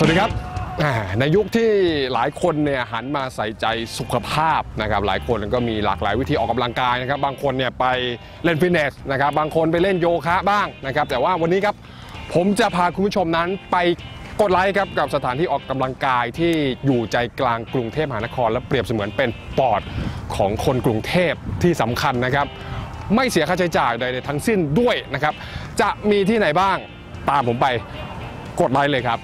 วัสดีครับในยุคที่หลายคนเนี่ยหันมาใส่ใจสุขภาพนะครับหลายคนก็มีหลากหลายวิธีออกกำลังกายนะครับบางคนเนี่ยไปเล่นฟิตเนสนะครับบางคนไปเล่นโยคะบ้างนะครับแต่ว่าวันนี้ครับผมจะพาคุณผู้ชมนั้นไปกดไลค์ครับกับสถานที่ออกกำลังกายที่อยู่ใจกลางกรุงเทพมหานครและเปรียบเสมือนเป็นปอดของคนกรุงเทพที่สำคัญนะครับไม่เสียค่าใช้จ่ายใดๆทั้งสิ้นด้วยนะครับจะมีที่ไหนบ้างตามผมไปกดไลค์เลยครับ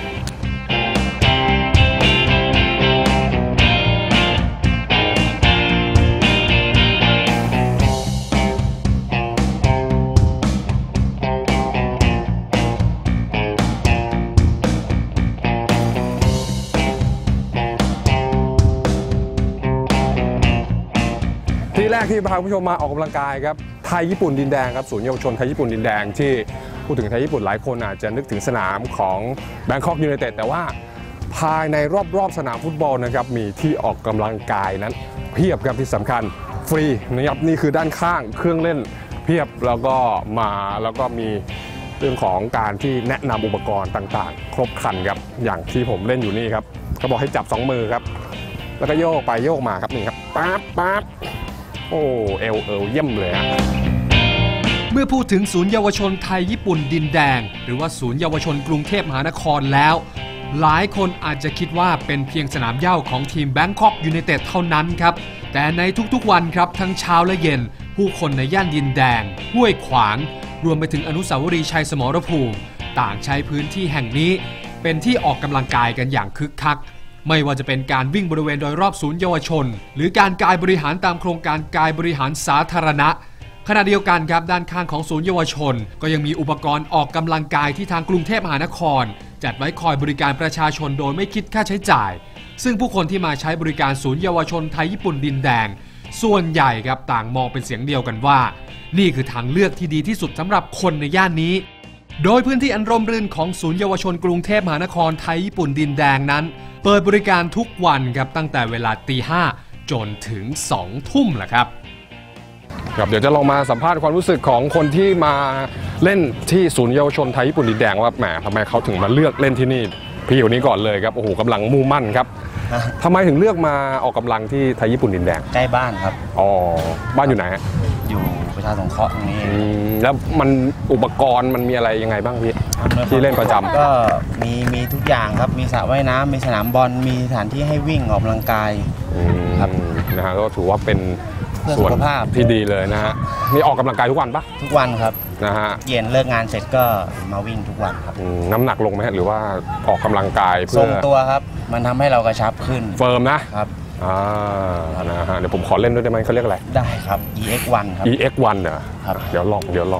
ที่แรกที่พาคุณผู้ชมมาออกกำลังกายครับไทยญี่ปุ่นดินแดงครับศูนย์เยาวชนไทยญี่ปุ่นดินแดงที่พูดถึงไทยญี่ปุ่นหลายคนอาจจะนึกถึงสนามของแบงคอกยูไนเต็ดแต่ว่าภายในรอบสนามฟุตบอลนะครับมีที่ออกกำลังกายนั้นเพียบครับที่สำคัญฟรีนะครับนี่คือด้านข้างเครื่องเล่นเพียบแล้วก็มีเรื่องของการที่แนะนำอุปกรณ์ต่างๆครบครันครับอย่างที่ผมเล่นอยู่นี่ครับเขาบอกให้จับ2มือครับแล้วก็โยกไปโยกมาครับนี่ครับปั๊บโอ้เอวเยี่ยมเลยฮะเมื่อพูดถึงศูนย์เยาวชนไทยญี่ปุ่นดินแดงหรือว่าศูนย์เยาวชนกรุงเทพมหานครแล้วหลายคนอาจจะคิดว่าเป็นเพียงสนามเหย้าของทีมแบงคอกยูไนเต็ดเท่านั้นครับแต่ในทุกๆวันครับทั้งเช้าและเย็นผู้คนในย่านดินแดงห้วยขวางรวมไปถึงอนุสาวรีย์ชัยสมรภูมิต่างใช้พื้นที่แห่งนี้เป็นที่ออกกำลังกายกันอย่างคึกคักไม่ว่าจะเป็นการวิ่งบริเวณโดยรอบศูนย์เยาวชนหรือการกายบริหารตามโครงการกายบริหารสาธารณะขณะเดียวกันครับด้านข้างของศูนย์เยาวชนก็ยังมีอุปกรณ์ออกกำลังกายที่ทางกรุงเทพมหานครจัดไว้คอยบริการประชาชนโดยไม่คิดค่าใช้จ่ายซึ่งผู้คนที่มาใช้บริการศูนย์เยาวชนไทยญี่ปุ่นดินแดงส่วนใหญ่ครับต่างมองเป็นเสียงเดียวกันว่านี่คือทางเลือกที่ดีที่สุดสำหรับคนในย่านนี้โดยพื้นที่อันร่มรื่นของศูนย์เยาวชนกรุงเทพมหานครไทยญี่ปุ่นดินแดงนั้นเปิดบริการทุกวันครับตั้งแต่เวลาตี 5จนถึง 2 ทุ่มแหละครับเดี๋ยวจะลองมาสัมภาษณ์ความรู้สึกของคนที่มาเล่นที่ศูนย์เยาวชนไทยญี่ปุ่นดินแดงว่าแหมทำไมเขาถึงมาเลือกเล่นที่นี่พี่คนนี้ก่อนเลยครับโอ้โหกำลังมุ่งมั่นครับทำไมถึงเลือกมาออกกำลังที่ไทยญี่ปุ่นดินแดงใกล้บ้านครับอ๋อบ้านอยู่ไหนฮะอยู่ประชาสงเคราะห์ตรงนี้แล้วมันอุปกรณ์มันมีอะไรยังไงบ้างพี่ที่เล่นประจำก็มีทุกอย่างครับมีสระว่ายน้ำมีสนามบอลมีสถานที่ให้วิ่งออกกำลังกายครับนะฮะก็ถือว่าเป็นส่วนที่ดีเลยนะฮะนี่ออกกำลังกายทุกวันปะทุกวันครับนะฮะเย็นเลิกงานเสร็จก็มาวิ่งทุกวันครับน้ำหนักลงไหมหรือว่าออกกำลังกายเพื่อทรงตัวครับมันทำให้เรากระชับขึ้นเฟิร์มนะครับนะฮะเดี๋ยวผมขอเล่นด้วยได้ไหมเขาเรียกอะไรได้ครับ EX1 ครับ EX1 เหรอครับเดี๋ยวลอง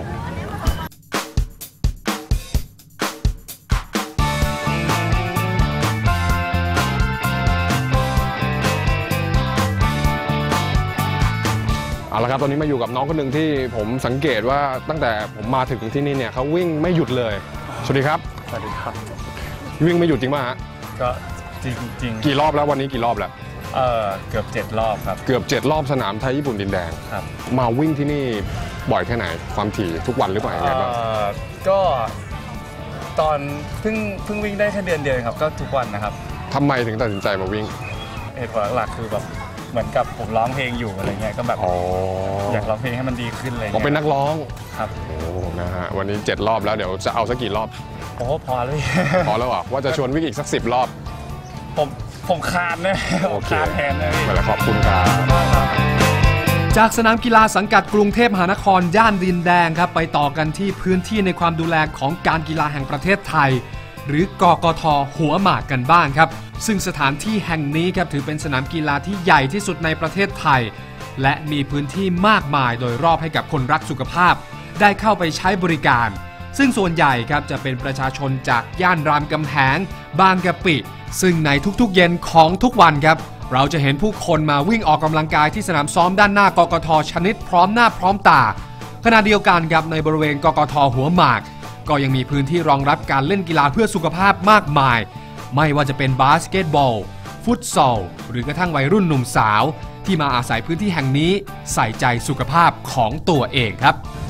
เอาละครับตอนนี้มาอยู่กับน้องคนหนึ่งที่ผมสังเกตว่าตั้งแต่ผมมาถึงที่นี่เนี่ยเขาวิ่งไม่หยุดเลยสวัสดีครับสวัสดีครับวิ่งไม่หยุดจริงป่ะฮะก็จริงกี่รอบแล้ววันนี้กี่รอบแล้วเกือบ7 รอบครับเกือบ7 รอบสนามไทยญี่ปุ่นดินแดงครับมาวิ่งที่นี่บ่อยแค่ไหนความถี่ทุกวันหรือเปล่าอย่างไรบ้างก็ตอนเพิ่งวิ่งได้แค่เดือนเดียวครับก็ทุกวันนะครับทำไมถึงตัดสินใจมาวิ่งเหตุผลหลักคือแบบเหมือนกับผมร้องเพลงอยู่อะไรเงี้ยก็แบบอยากร้องเพลงให้มันดีขึ้นอะไรเงี้ยผมเป็นนักร้องครับโอ้นะฮะวันนี้7 รอบแล้วเดี๋ยวจะเอาสักกี่รอบโอ้พอเลยพอแล้วอ่ะว่าจะชวนวิ่งอีกสัก10 รอบผมคานเลยคานแทนเลยไปแล้วขอบคุณครับจากสนามกีฬาสังกัดกรุงเทพมหานครย่านดินแดงครับไปต่อกันที่พื้นที่ในความดูแลของการกีฬาแห่งประเทศไทยหรือกกท.หัวหมากกันบ้างครับซึ่งสถานที่แห่งนี้ครับถือเป็นสนามกีฬาที่ใหญ่ที่สุดในประเทศไทยและมีพื้นที่มากมายโดยรอบให้กับคนรักสุขภาพได้เข้าไปใช้บริการซึ่งส่วนใหญ่ครับจะเป็นประชาชนจากย่านรามคำแหงบางกะปิซึ่งในทุกๆเย็นของทุกวันครับเราจะเห็นผู้คนมาวิ่งออกกำลังกายที่สนามซ้อมด้านหน้ากกท.ชนิดพร้อมหน้าพร้อมตาขณะเดียวกันครับในบริเวณกกท.หัวหมากก็ยังมีพื้นที่รองรับการเล่นกีฬาเพื่อสุขภาพมากมายไม่ว่าจะเป็นบาสเกตบอลฟุตซอลหรือกระทั่งวัยรุ่นหนุ่มสาวที่มาอาศัยพื้นที่แห่งนี้ใส่ใจสุขภาพของตัวเองครับ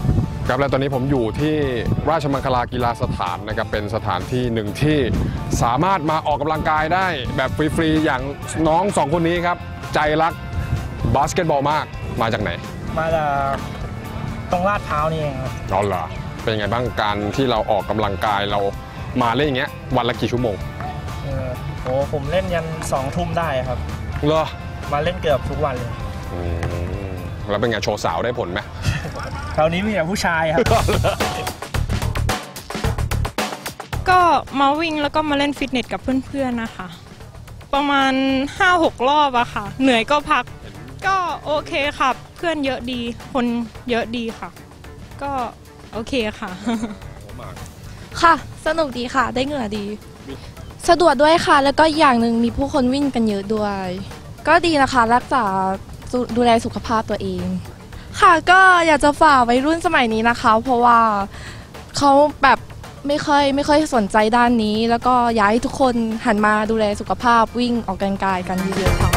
ครับและตอนนี้ผมอยู่ที่ราชมังคลากีฬาสถานนะครับเป็นสถานที่หนึ่งที่สามารถมาออกกำลังกายได้แบบฟรีๆอย่างน้องสองคนนี้ครับใจรักบาสเกตบอลมากมาจากไหนมาจากตรงลาดพร้าวนี่เองครับอ๋อเหรอเป็นไงบ้างการที่เราออกกำลังกายเรามาเล่นอย่างเงี้ยวันละกี่ชั่วโมงโอ้ผมเล่นยัน2 ทุ่มได้ครับเหรอมาเล่นเกือบทุกวันเลยแล้วเป็นไงโชว์สาวได้ผลไหมคราวนี้มีแต่ผู้ชายครับก็มาวิ่งแล้วก็มาเล่นฟิตเนสกับเพื่อนๆนะคะประมาณ 5-6 รอบอะค่ะเหนื่อยก็พักก็โอเคค่ะเพื่อนเยอะดีคนเยอะดีค่ะก็โอเคค่ะค่ะสนุกดีค่ะได้เหงื่อดีสะดวกด้วยค่ะแล้วก็อย่างหนึ่งมีผู้คนวิ่งกันเยอะด้วยก็ดีนะคะรักษาดูแลสุขภาพตัวเองค่ะก็อยากจะฝากวัยรุ่นสมัยนี้นะคะเพราะว่าเขาแบบไม่ค่อยสนใจด้านนี้แล้วก็อยากให้ทุกคนหันมาดูแลสุขภาพวิ่งออกกำลังกายกันเยอะๆค่ะ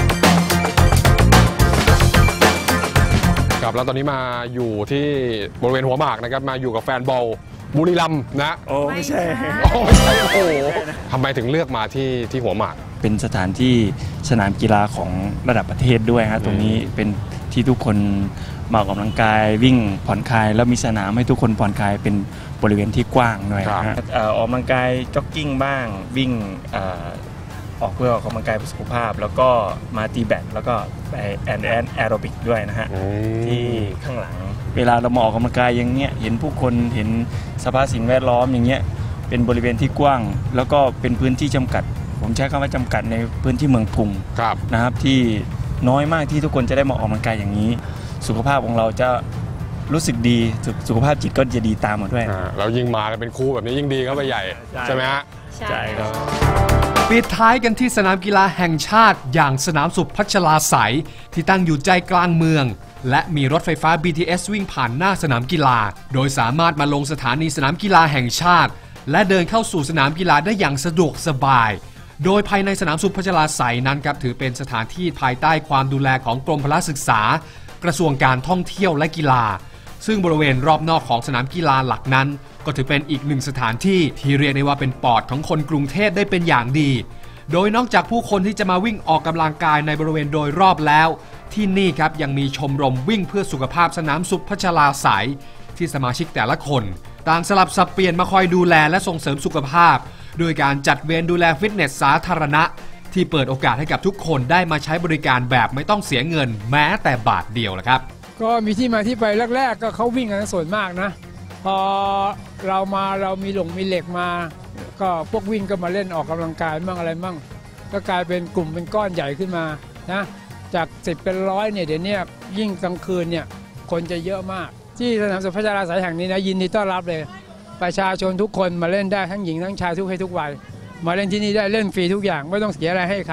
ครับแล้วตอนนี้มาอยู่ที่บริเวณหัวหมากนะครับมาอยู่กับแฟนบอลบุรีรัมย์นะโอ้ไม่ใช่โอ้โหทำไมถึงเลือกมาที่หัวหมากเป็นสถานที่สนามกีฬาของระดับประเทศด้วยฮะตรงนี้เป็นที่ทุกคนมาออกกำลังกายวิ่งผ่อนคลายแล้วมีสนามให้ทุกคนผ่อนคลายเป็นบริเวณที่กว้างหน่อยฮะออกกำลังกายจ็อกกิ้งบ้างวิ่งออกเพื่อออกกำลังกายเพื่อสุขภาพแล้วก็มาตีแบดแล้วก็ไปแอโรบิกด้วยนะฮะที่ข้างหลังเวลาเรามาออกกำลังกายอย่างเงี้ยเห็นผู้คนเห็นสภาพสิ่งแวดล้อมอย่างเงี้ยเป็นบริเวณที่กว้างแล้วก็เป็นพื้นที่จำกัดผมใช้คำว่าจำกัดในพื้นที่เมืองกรุงนะครับที่น้อยมากที่ทุกคนจะได้มาออกกำลังกายอย่างนี้สุขภาพของเราจะรู้สึกดีสุขภาพจิตก็จะดีตามมาด้วยเรายิ่งมาเป็นคู่แบบนี้ยิ่งดีเข้าไปใหญ่ใช่ไหมฮะใช่ครับปิดท้ายกันที่สนามกีฬาแห่งชาติอย่างสนามสุขพัชราไสยที่ตั้งอยู่ใจกลางเมืองและมีรถไฟฟ้า BTS วิ่งผ่านหน้าสนามกีฬาโดยสามารถมาลงสถานีสนามกีฬาแห่งชาติและเดินเข้าสู่สนามกีฬาได้อย่างสะดวกสบายโดยภายในสนามสุขพัชราไสยนั้นครับถือเป็นสถานที่ภายใต้ความดูแลของกรมพละศึกษากระทรวงการท่องเที่ยวและกีฬาซึ่งบริเวณรอบนอกของสนามกีฬาหลักนั้นก็ถือเป็นอีกหนึ่งสถานที่ที่เรียกได้ว่าเป็นปอดของคนกรุงเทพได้เป็นอย่างดีโดยนอกจากผู้คนที่จะมาวิ่งออกกำลังกายในบริเวณโดยรอบแล้วที่นี่ครับยังมีชมรมวิ่งเพื่อสุขภาพสนามสุขพัชราไสยที่สมาชิกแต่ละคนต่างสลับสับเปลี่ยนมาคอยดูแลและส่งเสริมสุขภาพโดยการจัดเวรดูแลฟิตเนสสาธารณะที่เปิดโอกาสให้กับทุกคนได้มาใช้บริการแบบไม่ต้องเสียเงินแม้แต่บาทเดียวละครับก็มีที่มาที่ไปแรกๆก็เขาวิ่งกันส่วนมากนะพอเรามีมีเหล็กมาก็พวกวิ่งก็มาเล่นออกกำลังกายมั่งอะไรมั่งก็กลายเป็นกลุ่มเป็นก้อนใหญ่ขึ้นมานะจาก10เป็น100เนี่ยเดี๋ยวนี้ยิ่งกลางคืนเนี่ยคนจะเยอะมากที่สนามสุขพัชราไสยแห่งนี้นะยินดีต้อนรับเลยประชาชนทุกคนมาเล่นได้ทั้งหญิงทั้งชายทุกเพศทุกวัยมาเล่นที่นี่ได้เล่นฟรีทุกอย่างไม่ต้องเสียอะไรให้ใคร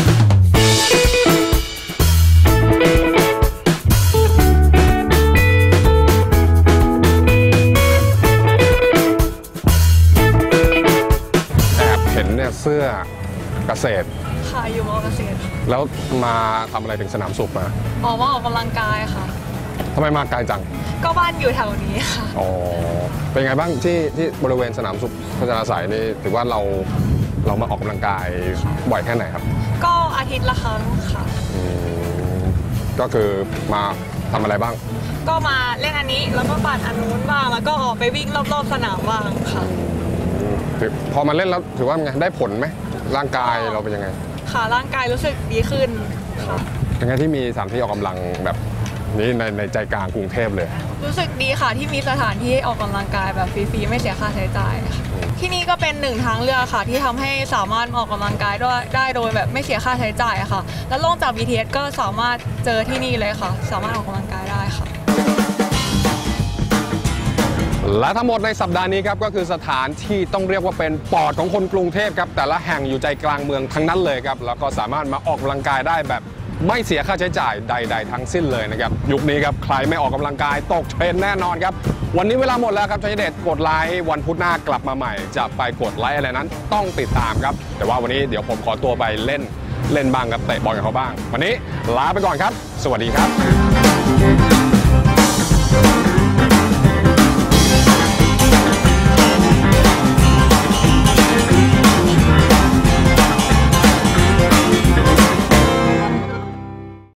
แอบเห็นเนี่ยเสื้อเกษตรค่ะอยู่มอเกษตรแล้วมาทำอะไรถึงสนามสุขมามาออกกำลังกายค่ะทำไมมาไกลจังก็บ้านอยู่แถวนี้ค่ะอ๋อเป็นไงบ้างที่บริเวณสนามสุขพัชราไสยนี่ถือว่าเรามาออกกำลังกายบ่อยแค่ไหนครับก็อาทิตย์ละครั้งค่ะก็คือมาทำอะไรบ้างก็มาเล่นอันนี้แล้วก็ปั่นอันนู้นบ้างแล้วก็ออกไปวิ่งรอบๆสนามบ้างค่ะพอมาเล่นแล้วถือว่าไงได้ผลไหมร่างกายเราเป็นยังไงค่ะร่างกายรู้สึกดีขึ้นค่ะยังไงที่มีสถานที่ออกกำลังแบบนี้ในใจกลางกรุงเทพเลยรู้สึกดีค่ะที่มีสถานที่ออกกำลังกายแบบฟรีๆไม่เสียค่าใช้จ่ายที่นี่ก็เป็นหนึ่งทางเลือกค่ะที่ทำให้สามารถออกกำลังกายได้โดยแบบไม่เสียค่าใช้จ่ายค่ะแล้วลงจาก BTS ก็สามารถเจอที่นี่เลยค่ะสามารถออกกำลังกายได้ค่ะและทั้งหมดในสัปดาห์นี้ครับก็คือสถานที่ต้องเรียกว่าเป็นปอดของคนกรุงเทพครับแต่ละแห่งอยู่ใจกลางเมืองทั้งนั้นเลยครับแล้วก็สามารถมาออกกำลังกายได้แบบไม่เสียค่าใช้จ่ายใดๆทั้งสิ้นเลยนะครับยุคนี้ครับใครไม่ออกกำลังกายตกเทรนด์แน่นอนครับวันนี้เวลาหมดแล้วครับชัยเดชกดไลค์วันพุธหน้ากลับมาใหม่จะไปกดไลค์อะไรนั้นต้องติดตามครับแต่ว่าวันนี้เดี๋ยวผมขอตัวไปเล่นบ้างครับเตะบอลกับเขาบ้างวันนี้ลาไปก่อนครับสวัสดีครับ